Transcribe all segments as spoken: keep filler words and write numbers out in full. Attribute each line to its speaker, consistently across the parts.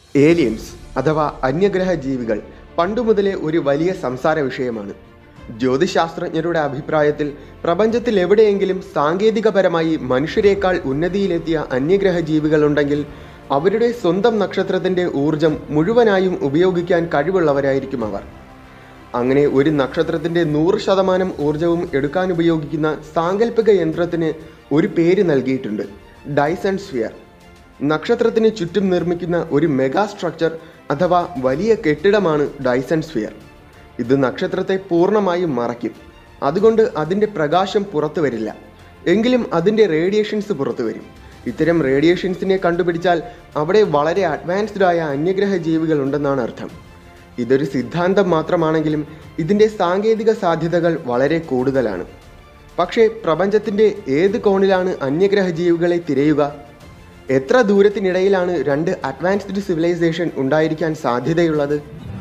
Speaker 1: Aliens അഥവാ അന്യഗ്രഹ ജീവികൾ പണ്ടുമുതലേ ഒരു വലിയ സംസാര വിഷയമാണ്. ജ്യോതിശാസ്ത്രജ്ഞരുടെ അഭിപ്രായത്തിൽ പ്രപഞ്ചത്തിൽ എവിടെയെങ്കിലും സാങ്കേതികപരമായി മനുഷ്യരെക്കാൾ ഉന്നതിയിലെത്തിയ അന്യഗ്രഹ ജീവികളുണ്ടെങ്കിൽ അവരുടെ സ്വന്തം നക്ഷത്രത്തിൻ്റെ ഊർജം മുഴുവനായും ഉപയോഗിക്കാൻ കഴിവുള്ളവരായിരിക്കും അവർ. അങ്ങനെ ഒരു നക്ഷത്രത്തിൻ്റെ നൂറ് ശതമാനം ഊർജവും എടുക്കാൻ ഉപയോഗിക്കുന്ന സാങ്കല്പിക യന്ത്രത്തിന് ഒരു പേര് നൽകിയിട്ടുണ്ട്: ഡൈസൺ സ്ഫിയർ. നക്ഷത്രത്തിന് ചുറ്റും നിർമ്മിക്കുന്ന ഒരു മെഗാ സ്ട്രക്ചർ അഥവാ വലിയ കെട്ടിടമാണ് ഡൈസൺ സ്ഫിയർ. ഇത് നക്ഷത്രത്തെ പൂർണ്ണമായും മറയ്ക്കും. അതുകൊണ്ട് അതിൻ്റെ പ്രകാശം പുറത്തു വരില്ല, എങ്കിലും അതിൻ്റെ റേഡിയേഷൻസ് പുറത്തു വരും. ഇത്തരം റേഡിയേഷൻസിനെ കണ്ടുപിടിച്ചാൽ അവിടെ വളരെ അഡ്വാൻസ്ഡ് ആയ അന്യഗ്രഹ ജീവികൾ ഉണ്ടെന്നാണ് അർത്ഥം. ഇതൊരു സിദ്ധാന്തം മാത്രമാണെങ്കിലും ഇതിൻ്റെ സാങ്കേതിക സാധ്യതകൾ വളരെ കൂടുതലാണ്. പക്ഷേ പ്രപഞ്ചത്തിൻ്റെ ഏത് കോണിലാണ് അന്യഗ്രഹ ജീവികളെ തിരയുക? എത്ര ദൂരത്തിനിടയിലാണ് രണ്ട് അഡ്വാൻസ്ഡ് സിവിലൈസേഷൻ ഉണ്ടായിരിക്കാൻ സാധ്യതയുള്ളത്?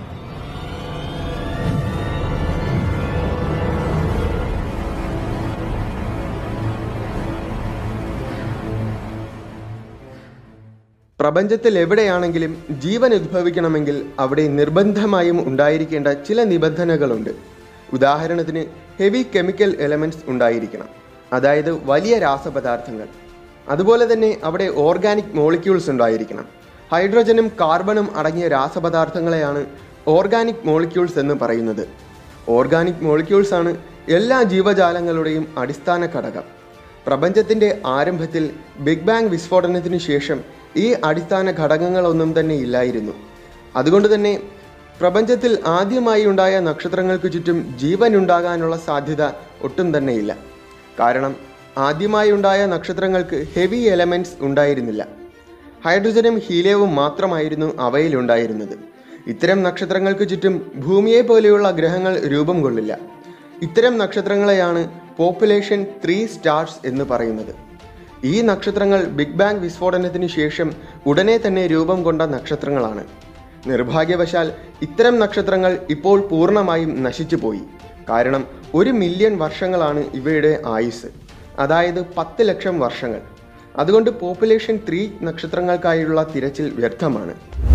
Speaker 1: പ്രപഞ്ചത്തിൽ എവിടെയാണെങ്കിലും ജീവൻ ഉദ്ഭവിക്കണമെങ്കിൽ അവിടെ നിർബന്ധമായും ഉണ്ടായിരിക്കേണ്ട ചില നിബന്ധനകളുണ്ട്. ഉദാഹരണത്തിന് ഹെവി കെമിക്കൽ എലമെൻറ്റ്സ് ഉണ്ടായിരിക്കണം, അതായത് വലിയ രാസപദാർത്ഥങ്ങൾ. അതുപോലെ തന്നെ അവിടെ ഓർഗാനിക് മോളിക്യൂൾസ് ഉണ്ടായിരിക്കണം. ഹൈഡ്രജനും കാർബണും അടങ്ങിയ രാസപദാർത്ഥങ്ങളെയാണ് ഓർഗാനിക് മോളിക്യൂൾസ് എന്ന് പറയുന്നത്. ഓർഗാനിക് മോളിക്യൂൾസ് ആണ് എല്ലാ ജീവജാലങ്ങളുടെയും അടിസ്ഥാന ഘടകം. പ്രപഞ്ചത്തിൻ്റെ ആരംഭത്തിൽ ബിഗ് ബാങ് വിസ്ഫോടനത്തിന് ശേഷം ഈ അടിസ്ഥാന ഘടകങ്ങളൊന്നും തന്നെ ഇല്ലായിരുന്നു. അതുകൊണ്ട് തന്നെ പ്രപഞ്ചത്തിൽ ആദ്യമായി ഉണ്ടായ നക്ഷത്രങ്ങൾക്ക് ചുറ്റും ജീവൻ ഉണ്ടാകാനുള്ള സാധ്യത ഒട്ടും തന്നെയില്ല. കാരണം ആദ്യമായി ഉണ്ടായ നക്ഷത്രങ്ങൾക്ക് ഹെവി എലമെൻറ്റ്സ് ഉണ്ടായിരുന്നില്ല. ഹൈഡ്രജനും ഹീലിയവും മാത്രമായിരുന്നു അവയിലുണ്ടായിരുന്നത്. ഇത്തരം നക്ഷത്രങ്ങൾക്ക് ചുറ്റും ഭൂമിയെ പോലെയുള്ള ഗ്രഹങ്ങൾ രൂപം കൊള്ളില്ല. ഇത്തരം നക്ഷത്രങ്ങളെയാണ് പോപ്പുലേഷൻ ത്രീ സ്റ്റാർസ് എന്ന് പറയുന്നത്. ഈ നക്ഷത്രങ്ങൾ ബിഗ് ബാങ് വിസ്ഫോടനത്തിന് ശേഷം ഉടനെ തന്നെ രൂപം കൊണ്ട നക്ഷത്രങ്ങളാണ്. നിർഭാഗ്യവശാൽ ഇത്തരം നക്ഷത്രങ്ങൾ ഇപ്പോൾ പൂർണ്ണമായും നശിച്ചുപോയി. കാരണം ഒരു മില്യൺ വർഷങ്ങളാണ് ഇവയുടെ ആയുസ്, അതായത് പത്ത് ലക്ഷം വർഷങ്ങൾ. അതുകൊണ്ട് പോപ്പുലേഷൻ ത്രീ നക്ഷത്രങ്ങൾക്കായുള്ള തിരച്ചിൽ വ്യർത്ഥമാണ്.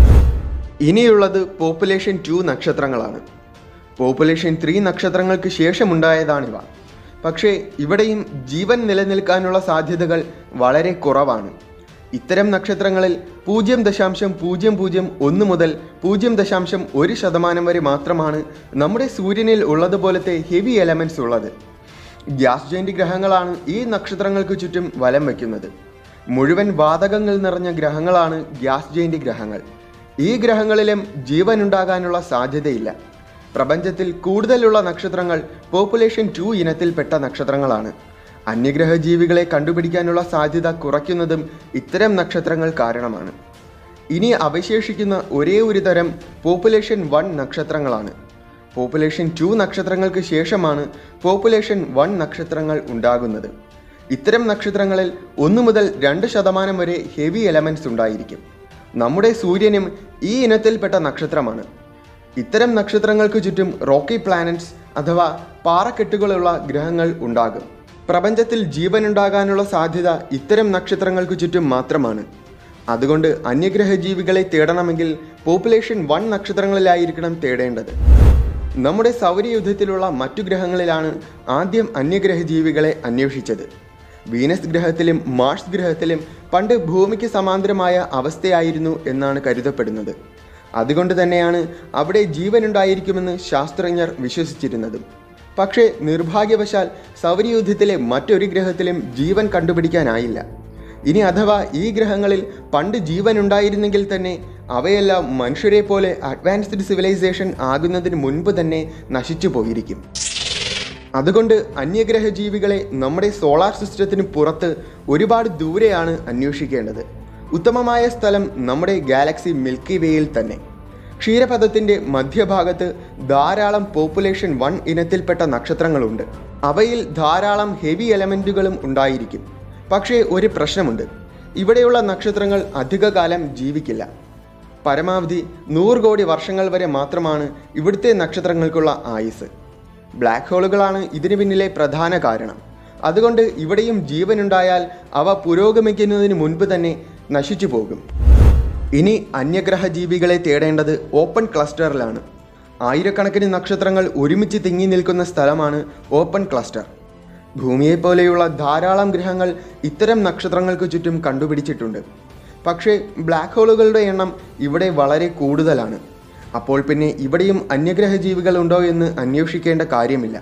Speaker 1: ഇനിയുള്ളത് പോപ്പുലേഷൻ ടു നക്ഷത്രങ്ങളാണ്. പോപ്പുലേഷൻ ത്രീ നക്ഷത്രങ്ങൾക്ക് ശേഷമുണ്ടായതാണിവ. പക്ഷേ ഇവിടെയും ജീവൻ നിലനിൽക്കാനുള്ള സാധ്യതകൾ വളരെ കുറവാണ്. ഇത്തരം നക്ഷത്രങ്ങളിൽ പൂജ്യം ദശാംശം പൂജ്യം പൂജ്യം ഒന്ന് മുതൽ പൂജ്യം ദശാംശം ഒരു ശതമാനം വരെ മാത്രമാണ് നമ്മുടെ സൂര്യനിൽ ഉള്ളതുപോലത്തെ ഹെവി എലമെൻറ്റ്സ് ഉള്ളത്. ഗ്യാസ് ജെയിൻ്റ് ഗ്രഹങ്ങളാണ് ഈ നക്ഷത്രങ്ങൾക്ക് ചുറ്റും വലം വയ്ക്കുന്നത്. മുഴുവൻ വാതകങ്ങൾ നിറഞ്ഞ ഗ്രഹങ്ങളാണ് ഗ്യാസ് ജെയിൻ്റ് ഗ്രഹങ്ങൾ. ഈ ഗ്രഹങ്ങളിലും ജീവൻ ഉണ്ടാകാനുള്ള സാധ്യതയില്ല. പ്രപഞ്ചത്തിൽ കൂടുതലുള്ള നക്ഷത്രങ്ങൾ പോപ്പുലേഷൻ ടു ഇനത്തിൽപ്പെട്ട നക്ഷത്രങ്ങളാണ്. അന്യഗ്രഹ ജീവികളെ കണ്ടുപിടിക്കാനുള്ള സാധ്യത കുറയ്ക്കുന്നതും ഇത്തരം നക്ഷത്രങ്ങൾ കാരണമാണ്. ഇനി അവശേഷിക്കുന്ന ഒരേ ഒരു തരം പോപ്പുലേഷൻ വൺ നക്ഷത്രങ്ങളാണ്. പോപ്പുലേഷൻ ടു നക്ഷത്രങ്ങൾക്ക് ശേഷമാണ് പോപ്പുലേഷൻ വൺ നക്ഷത്രങ്ങൾ ഉണ്ടാകുന്നത്. ഇത്തരം നക്ഷത്രങ്ങളിൽ ഒന്ന് മുതൽ രണ്ട് ശതമാനം വരെ ഹെവി എലമെൻറ്റ്സ് ഉണ്ടായിരിക്കും. നമ്മുടെ സൂര്യനും ഈ ഇനത്തിൽപ്പെട്ട നക്ഷത്രമാണ്. ഇത്തരം നക്ഷത്രങ്ങൾക്ക് ചുറ്റും റോക്കി പ്ലാനറ്റ്സ് അഥവാ പാറക്കെട്ടുകളുള്ള ഗ്രഹങ്ങൾ ഉണ്ടാകും. പ്രപഞ്ചത്തിൽ ജീവൻ ഉണ്ടാകാനുള്ള സാധ്യത ഇത്തരം നക്ഷത്രങ്ങൾക്ക് ചുറ്റും മാത്രമാണ്. അതുകൊണ്ട് അന്യഗ്രഹ ജീവികളെ തേടണമെങ്കിൽ പോപ്പുലേഷൻ വൺ നക്ഷത്രങ്ങളിലായിരിക്കണം തേടേണ്ടത്. നമ്മുടെ സൗരയൂഥത്തിലുള്ള മറ്റു ഗ്രഹങ്ങളിലാണ് ആദ്യം അന്യഗ്രഹ ജീവികളെ അന്വേഷിച്ചത്. വീനസ് ഗ്രഹത്തിലും മാർസ് ഗ്രഹത്തിലും പണ്ട് ഭൂമിക്ക് സമാന്തരമായ അവസ്ഥയായിരുന്നു എന്നാണ് കരുതപ്പെടുന്നത്. അതുകൊണ്ട് തന്നെയാണ് അവിടെ ജീവനുണ്ടായിരിക്കുമെന്ന് ശാസ്ത്രജ്ഞർ വിശ്വസിച്ചിരുന്നതും. പക്ഷേ നിർഭാഗ്യവശാൽ സൗരയൂഥത്തിലെ മറ്റൊരു ഗ്രഹത്തിലും ജീവൻ കണ്ടുപിടിക്കാനായില്ല. ഇനി അഥവാ ഈ ഗ്രഹങ്ങളിൽ പണ്ട് ജീവൻ ഉണ്ടായിരുന്നെങ്കിൽ തന്നെ അവയെല്ലാം മനുഷ്യരെ പോലെ അഡ്വാൻസ്ഡ് സിവിലൈസേഷൻ ആകുന്നതിന് മുൻപ് തന്നെ നശിച്ചു പോയിരിക്കും. അതുകൊണ്ട് അന്യഗ്രഹ ജീവികളെ നമ്മുടെ സോളാർ സിസ്റ്റത്തിന് പുറത്ത് ഒരുപാട് ദൂരെയാണ് അന്വേഷിക്കേണ്ടത്. ഉത്തമമായ സ്ഥലം നമ്മുടെ ഗാലക്സി മിൽക്കി വേയിൽ തന്നെ. ക്ഷീരപഥത്തിൻ്റെ മധ്യഭാഗത്ത് ധാരാളം പോപ്പുലേഷൻ വൺ ഇനത്തിൽപ്പെട്ട നക്ഷത്രങ്ങളുണ്ട്. അവയിൽ ധാരാളം ഹെവി എലമെൻറ്റുകളും ഉണ്ടായിരിക്കും. പക്ഷേ ഒരു പ്രശ്നമുണ്ട്. ഇവിടെയുള്ള നക്ഷത്രങ്ങൾ അധികകാലം ജീവിക്കില്ല. പരമാവധി നൂറ് കോടി വർഷങ്ങൾ വരെ മാത്രമാണ് ഇവിടുത്തെ നക്ഷത്രങ്ങൾക്കുള്ള ആയുസ്. ബ്ലാക്ക് ഹോളുകളാണ് ഇതിനു പിന്നിലെ പ്രധാന കാരണം. അതുകൊണ്ട് ഇവിടെയും ജീവനുണ്ടായാൽ അവ പുരോഗമിക്കുന്നതിന് മുൻപ് തന്നെ നശിച്ചു പോകും. ഇനി അന്യഗ്രഹ ജീവികളെ തേടേണ്ടത് ഓപ്പൺ ക്ലസ്റ്ററിലാണ്. ആയിരക്കണക്കിന് നക്ഷത്രങ്ങൾ ഒരുമിച്ച് തിങ്ങി നിൽക്കുന്ന സ്ഥലമാണ് ഓപ്പൺ ക്ലസ്റ്റർ. ഭൂമിയെപ്പോലെയുള്ള ധാരാളം ഗ്രഹങ്ങൾ ഇത്തരം നക്ഷത്രങ്ങൾക്ക് ചുറ്റും കണ്ടുപിടിച്ചിട്ടുണ്ട്. പക്ഷേ ബ്ലാക്ക് ഹോളുകളുടെ എണ്ണം ഇവിടെ വളരെ കൂടുതലാണ്. അപ്പോൾ പിന്നെ ഇവിടെയും അന്യഗ്രഹ ജീവികൾ ഉണ്ടോ എന്ന് അന്വേഷിക്കേണ്ട കാര്യമില്ല.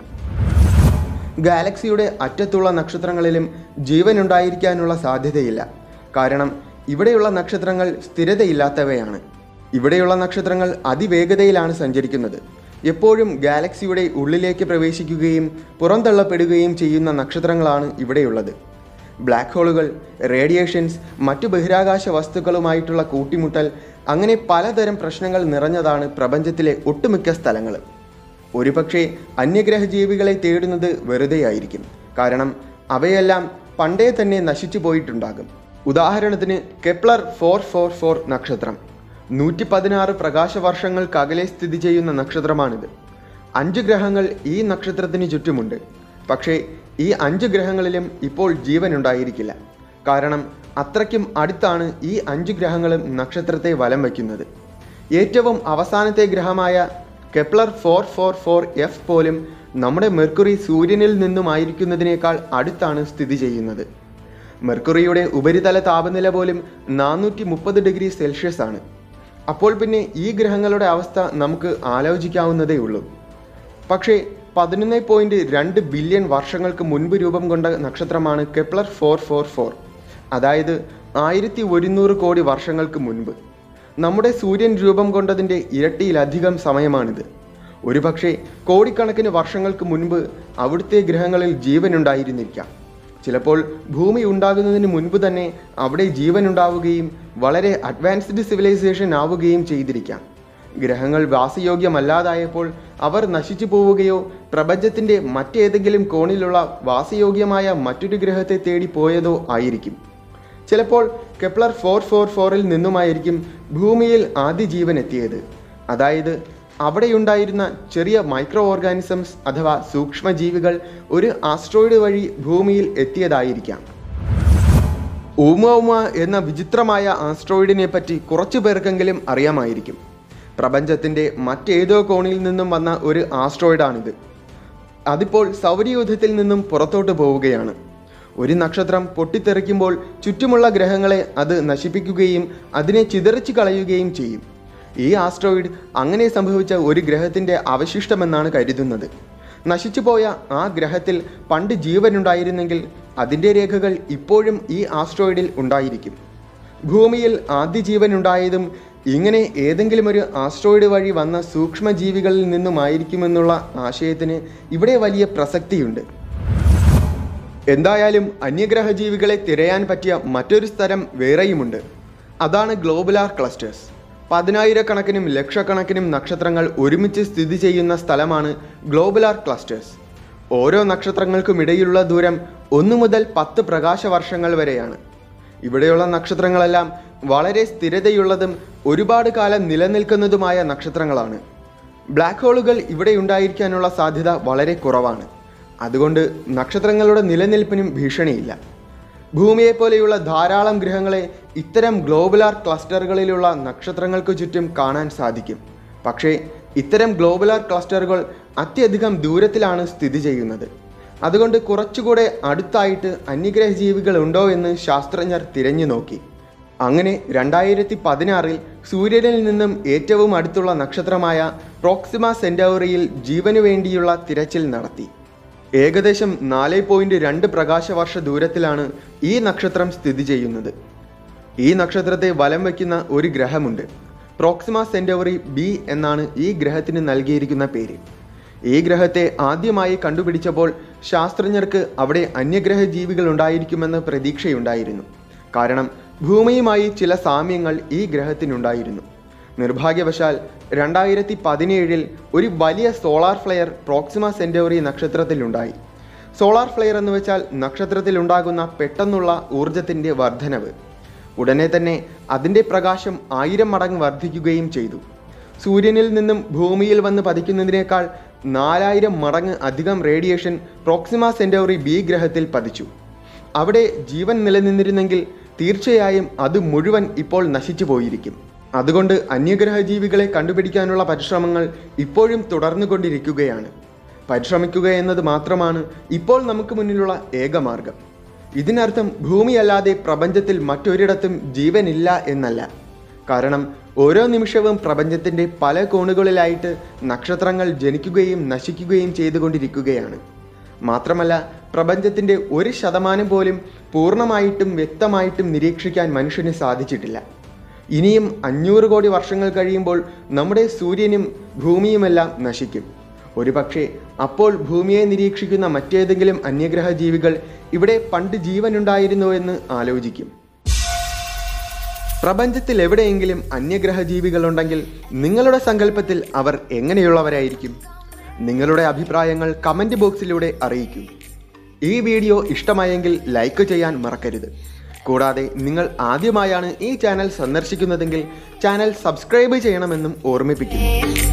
Speaker 1: ഗാലക്സിയുടെ അറ്റത്തുള്ള നക്ഷത്രങ്ങളിലും ജീവൻ ഉണ്ടായിരിക്കാനുള്ള സാധ്യതയില്ല. കാരണം ഇവിടെയുള്ള നക്ഷത്രങ്ങൾ സ്ഥിരതയില്ലാത്തവയാണ്. ഇവിടെയുള്ള നക്ഷത്രങ്ങൾ അതിവേഗതയിലാണ് സഞ്ചരിക്കുന്നത്. എപ്പോഴും ഗാലക്സിയുടെ ഉള്ളിലേക്ക് പ്രവേശിക്കുകയും പുറന്തള്ളപ്പെടുകയും ചെയ്യുന്ന നക്ഷത്രങ്ങളാണ് ഇവിടെയുള്ളത്. ബ്ലാക്ക് ഹോളുകൾ, റേഡിയേഷൻസ്, മറ്റു ബഹിരാകാശ വസ്തുക്കളുമായിട്ടുള്ള കൂട്ടിമുട്ടൽ, അങ്ങനെ പലതരം പ്രശ്നങ്ങൾ നിറഞ്ഞതാണ് പ്രപഞ്ചത്തിലെ ഒട്ടുമിക്ക സ്ഥലങ്ങൾ. ഒരുപക്ഷെ അന്യഗ്രഹ ജീവികളെ തേടുന്നത് വെറുതെയായിരിക്കും. കാരണം അവയെല്ലാം പണ്ടേ തന്നെ നശിച്ചു പോയിട്ടുണ്ടാകും. ഉദാഹരണത്തിന് കെപ്ലർ ഫോർ ഫോർ ഫോർ നക്ഷത്രം നൂറ്റി പതിനാറ് പ്രകാശവർഷങ്ങൾക്കകലെ സ്ഥിതി ചെയ്യുന്ന നക്ഷത്രമാണിത്. അഞ്ച് ഗ്രഹങ്ങൾ ഈ നക്ഷത്രത്തിന് ചുറ്റുമുണ്ട്. പക്ഷേ ഈ അഞ്ച് ഗ്രഹങ്ങളിലും ഇപ്പോൾ ജീവൻ ഉണ്ടായിരിക്കില്ല. കാരണം അത്രയ്ക്കും അടുത്താണ് ഈ അഞ്ച് ഗ്രഹങ്ങളും നക്ഷത്രത്തെ വലം വയ്ക്കുന്നത്. ഏറ്റവും അവസാനത്തെ ഗ്രഹമായ Kepler four four four F പോലും നമ്മുടെ മെർക്കുറി സൂര്യനിൽ നിന്നുമായിരിക്കുന്നതിനേക്കാൾ അടുത്താണ് സ്ഥിതി ചെയ്യുന്നത്. മെർക്കുറിയുടെ ഉപരിതല താപനില പോലും നാനൂറ്റി മുപ്പത് ഡിഗ്രി സെൽഷ്യസ് ആണ്. അപ്പോൾ പിന്നെ ഈ ഗ്രഹങ്ങളുടെ അവസ്ഥ നമുക്ക് ആലോചിക്കാവുന്നതേ ഉള്ളൂ. പക്ഷേ പതിനൊന്ന് പോയിൻറ്റ് രണ്ട് ബില്യൺ വർഷങ്ങൾക്ക് മുൻപ് രൂപം കൊണ്ട നക്ഷത്രമാണ് കെപ്ലർ ഫോർ ഫോർ ഫോർ. അതായത് ആയിരത്തി ഒരുന്നൂറ് കോടി വർഷങ്ങൾക്ക് മുൻപ്. നമ്മുടെ സൂര്യൻ രൂപം കൊണ്ടതിൻ്റെ ഇരട്ടിയിലധികം സമയമാണിത്. ഒരുപക്ഷെ കോടിക്കണക്കിന് വർഷങ്ങൾക്ക് മുൻപ് അവിടുത്തെ ഗ്രഹങ്ങളിൽ ജീവനുണ്ടായിരുന്നിരിക്കാം. ചിലപ്പോൾ ഭൂമി ഉണ്ടാകുന്നതിന് മുൻപ് തന്നെ അവിടെ ജീവൻ ഉണ്ടാവുകയും വളരെ അഡ്വാൻസ്ഡ് സിവിലൈസേഷൻ ആവുകയും ചെയ്തിരിക്കാം. ഗ്രഹങ്ങൾ വാസയോഗ്യമല്ലാതായപ്പോൾ അവർ നശിച്ചു പോവുകയോ പ്രപഞ്ചത്തിൻ്റെ മറ്റേതെങ്കിലും കോണിലുള്ള വാസയോഗ്യമായ മറ്റൊരു ഗ്രഹത്തെ തേടി പോയതോ ആയിരിക്കും. ചിലപ്പോൾ കെപ്ലർ ഫോർ ഫോർ ഫോറിൽ നിന്നുമായിരിക്കും ഭൂമിയിൽ ആദ്യ ജീവൻ എത്തിയത്. അതായത് അവിടെയുണ്ടായിരുന്ന ചെറിയ മൈക്രോ ഓർഗാനിസംസ് അഥവാ സൂക്ഷ്മജീവികൾ ഒരു ആസ്ട്രോയിഡ് വഴി ഭൂമിയിൽ എത്തിയതായിരിക്കാം. ഊമ എന്ന വിചിത്രമായ ആസ്ട്രോയിഡിനെ പറ്റി കുറച്ചു പേർക്കെങ്കിലും അറിയാമായിരിക്കും. പ്രപഞ്ചത്തിൻ്റെ മറ്റേതോ കോണിൽ നിന്നും വന്ന ഒരു ആസ്ട്രോയിഡാണിത്. അതിപ്പോൾ സൗരയൂഥത്തിൽ നിന്നും പുറത്തോട്ട് പോവുകയാണ്. ഒരു നക്ഷത്രം പൊട്ടിത്തെറിക്കുമ്പോൾ ചുറ്റുമുള്ള ഗ്രഹങ്ങളെ അത് നശിപ്പിക്കുകയും അതിനെ ചിതറിച്ചു കളയുകയും ചെയ്യും. ഈ ആസ്ട്രോയിഡ് അങ്ങനെ സംഭവിച്ച ഒരു ഗ്രഹത്തിൻ്റെ അവശിഷ്ടമെന്നാണ് കരുതുന്നത്. നശിച്ചുപോയ ആ ഗ്രഹത്തിൽ പണ്ട് ജീവനുണ്ടായിരുന്നെങ്കിൽ അതിൻ്റെ രേഖകൾ ഇപ്പോഴും ഈ ആസ്ട്രോയിഡിൽ ഉണ്ടായിരിക്കും. ഭൂമിയിൽ ആദ്യ ജീവനുണ്ടായതും ഇങ്ങനെ ഏതെങ്കിലും ഒരു ആസ്ട്രോയിഡ് വഴി വന്ന സൂക്ഷ്മജീവികളിൽ നിന്നുമായിരിക്കുമെന്നുള്ള ആശയത്തിന് ഇവിടെ വലിയ പ്രസക്തിയുണ്ട്. എന്തായാലും അന്യഗ്രഹ ജീവികളെ തിരയാൻ പറ്റിയ മറ്റൊരു സ്ഥലം വേറെയുമുണ്ട്. അതാണ് ഗ്ലോബുലാർ ക്ലസ്റ്റേഴ്സ്. പതിനായിരക്കണക്കിനും ലക്ഷക്കണക്കിനും നക്ഷത്രങ്ങൾ ഒരുമിച്ച് സ്ഥിതി ചെയ്യുന്ന സ്ഥലമാണ് ഗ്ലോബുലാർ ക്ലസ്റ്റേഴ്സ്. ഓരോ നക്ഷത്രങ്ങൾക്കുമിടയിലുള്ള ദൂരം ഒന്ന് മുതൽ പത്ത് പ്രകാശവർഷങ്ങൾ വരെയാണ്. ഇവിടെയുള്ള നക്ഷത്രങ്ങളെല്ലാം വളരെ സ്ഥിരതയുള്ളതും ഒരുപാട് കാലം നിലനിൽക്കുന്നതുമായ നക്ഷത്രങ്ങളാണ്. ബ്ലാക്ക് ഹോളുകൾ ഇവിടെ ഉണ്ടായിരിക്കാനുള്ള സാധ്യത വളരെ കുറവാണ്. അതുകൊണ്ട് നക്ഷത്രങ്ങളുടെ നിലനിൽപ്പിനും ഭീഷണിയില്ല. ഭൂമിയെപ്പോലെയുള്ള ധാരാളം ഗ്രഹങ്ങളെ ഇത്തരം ഗ്ലോബുലാർ ക്ലസ്റ്ററുകളിലുള്ള നക്ഷത്രങ്ങൾക്ക് ചുറ്റും കാണാൻ സാധിക്കും. പക്ഷേ ഇത്തരം ഗ്ലോബുലാർ ക്ലസ്റ്ററുകൾ അത്യധികം ദൂരത്തിലാണ് സ്ഥിതി ചെയ്യുന്നത്. അതുകൊണ്ട് കുറച്ചുകൂടെ അടുത്തായിട്ട് അന്യഗ്രഹ ജീവികൾ ഉണ്ടോ എന്ന് ശാസ്ത്രജ്ഞർ തിരഞ്ഞു നോക്കി. അങ്ങനെ രണ്ടായിരത്തി പതിനാറിൽ സൂര്യനിൽ നിന്നും ഏറ്റവും അടുത്തുള്ള നക്ഷത്രമായ പ്രോക്സിമ സെന്റൗറിയിൽ ജീവനു വേണ്ടിയുള്ള തിരച്ചിൽ നടത്തി. ഏകദേശം നാല് പോയിൻറ്റ് രണ്ട് പ്രകാശവർഷ ദൂരത്തിലാണ് ഈ നക്ഷത്രം സ്ഥിതി ചെയ്യുന്നത്. ഈ നക്ഷത്രത്തെ വലം വയ്ക്കുന്ന ഒരു ഗ്രഹമുണ്ട്. പ്രോക്സിമ സെന്റൗറി ബി എന്നാണ് ഈ ഗ്രഹത്തിന് നൽകിയിരിക്കുന്ന പേര്. ഈ ഗ്രഹത്തെ ആദ്യമായി കണ്ടുപിടിച്ചപ്പോൾ ശാസ്ത്രജ്ഞർക്ക് അവിടെ അന്യഗ്രഹ ജീവികൾ ഉണ്ടായിരിക്കുമെന്ന് പ്രതീക്ഷയുണ്ടായിരുന്നു. കാരണം ഭൂമിയുമായി ചില സാമ്യങ്ങൾ ഈ ഗ്രഹത്തിനുണ്ടായിരുന്നു. നിർഭാഗ്യവശാൽ രണ്ടായിരത്തി പതിനേഴിൽ ഒരു വലിയ സോളാർ ഫ്ലെയർ പ്രോക്സിമ സെന്റൗറി നക്ഷത്രത്തിലുണ്ടായി. സോളാർ ഫ്ലെയർ എന്ന് വെച്ചാൽ നക്ഷത്രത്തിലുണ്ടാകുന്ന പെട്ടെന്നുള്ള ഊർജത്തിൻ്റെ വർധനവ്. ഉടനെ തന്നെ അതിൻ്റെ പ്രകാശം ആയിരം മടങ്ങ് വർദ്ധിക്കുകയും ചെയ്തു. സൂര്യനിൽ നിന്നും ഭൂമിയിൽ വന്ന് പതിക്കുന്നതിനേക്കാൾ നാലായിരം മടങ്ങ് അധികം റേഡിയേഷൻ പ്രോക്സിമ സെന്റൗറി ബി ഗ്രഹത്തിൽ പതിച്ചു. അവിടെ ജീവൻ നിലനിന്നിരുന്നെങ്കിൽ തീർച്ചയായും അത് മുഴുവൻ ഇപ്പോൾ നശിച്ചു പോയിരിക്കും. അതുകൊണ്ട് അന്യഗ്രഹ ജീവികളെ കണ്ടുപിടിക്കാനുള്ള പരിശ്രമങ്ങൾ ഇപ്പോഴും തുടർന്നുകൊണ്ടിരിക്കുകയാണ്. പരിശ്രമിക്കുക എന്നത് മാത്രമാണ് ഇപ്പോൾ നമുക്ക് മുന്നിലുള്ള ഏക മാർഗം. ഇതിനർത്ഥം ഭൂമിയല്ലാതെ പ്രപഞ്ചത്തിൽ മറ്റൊരിടത്തും ജീവനില്ല എന്നല്ല. കാരണം ഓരോ നിമിഷവും പ്രപഞ്ചത്തിൻ്റെ പല കോണുകളിലായിട്ട് നക്ഷത്രങ്ങൾ ജനിക്കുകയും നശിക്കുകയും ചെയ്തുകൊണ്ടിരിക്കുകയാണ്. മാത്രമല്ല, പ്രപഞ്ചത്തിൻ്റെ ഒരു ശതമാനം പോലും പൂർണ്ണമായിട്ടും വ്യക്തമായിട്ടും നിരീക്ഷിക്കാൻ മനുഷ്യന് സാധിച്ചിട്ടില്ല. ഇനിയും അഞ്ഞൂറ് കോടി വർഷങ്ങൾ കഴിയുമ്പോൾ നമ്മുടെ സൂര്യനും ഭൂമിയുമെല്ലാം നശിക്കും. ഒരുപക്ഷെ അപ്പോൾ ഭൂമിയെ നിരീക്ഷിക്കുന്ന മറ്റേതെങ്കിലും അന്യഗ്രഹ ജീവികൾ ഇവിടെ പണ്ട് ജീവനുണ്ടായിരുന്നോ എന്ന് ആലോചിക്കും. പ്രപഞ്ചത്തിൽ എവിടെയെങ്കിലും അന്യഗ്രഹ ജീവികളുണ്ടെങ്കിൽ നിങ്ങളുടെ സങ്കല്പത്തിൽ അവർ എങ്ങനെയുള്ളവരായിരിക്കും? നിങ്ങളുടെ അഭിപ്രായങ്ങൾ കമൻറ്റ് ബോക്സിലൂടെ അറിയിക്കൂ. ഈ വീഡിയോ ഇഷ്ടമായെങ്കിൽ ലൈക്ക് ചെയ്യാൻ മറക്കരുത്. കൂടാതെ നിങ്ങൾ ആദ്യമായാണ് ഈ ചാനൽ സന്ദർശിക്കുന്നതെങ്കിൽ ചാനൽ സബ്സ്ക്രൈബ് ചെയ്യണമെന്നും ഓർമ്മിപ്പിക്കുന്നു.